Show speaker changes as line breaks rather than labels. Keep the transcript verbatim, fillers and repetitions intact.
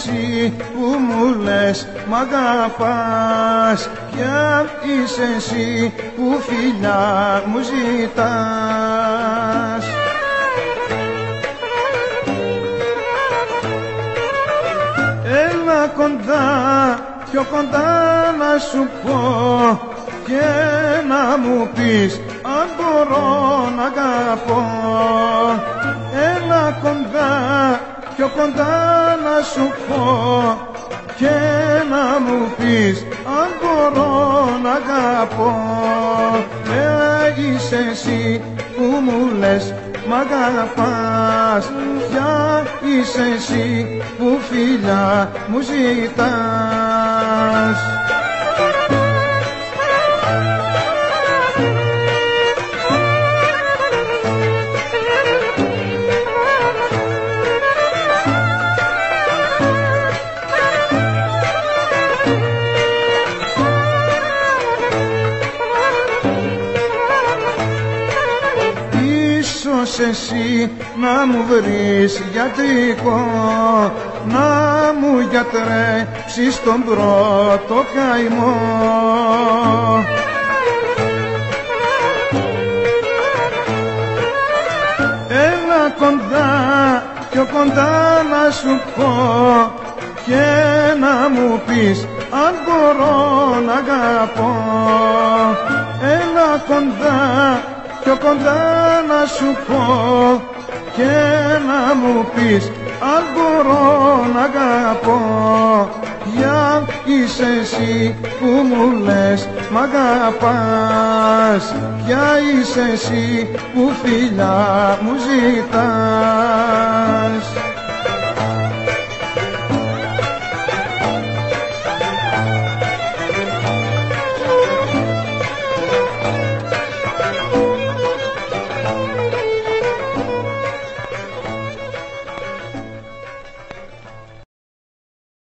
εσύ που μου λες μ' αγαπάς, ποια είσαι εσύ που φιλιά μου ζητάς. Έλα κοντά, πιο κοντά να σου πω και να μου πεις αν μπορώ να αγαπώ. Έλα κοντά, πιο κοντά να σου πω και να μου πεις αν μπορώ να αγαπώ. Ποια είσαι εσύ που μου λες μ' αγαπάς, ποια είσαι εσύ που φιλιά μου ζητάς. Ίσως εσύ να μου βρεις γιατρικό, να μου γιατρέψεις τον πρώτο καημό. Έλα κοντά, πιο κοντά να σου πω και να μου πεις αν μπορώ να αγαπώ. Έλα κοντά, πιο κοντά να σου πω και να μου πεις αν μπορώ να αγαπώ. Ποια είσαι εσύ που μου λες μ' αγαπάς, ποια είσαι εσύ που φιλιά μου ζητάς.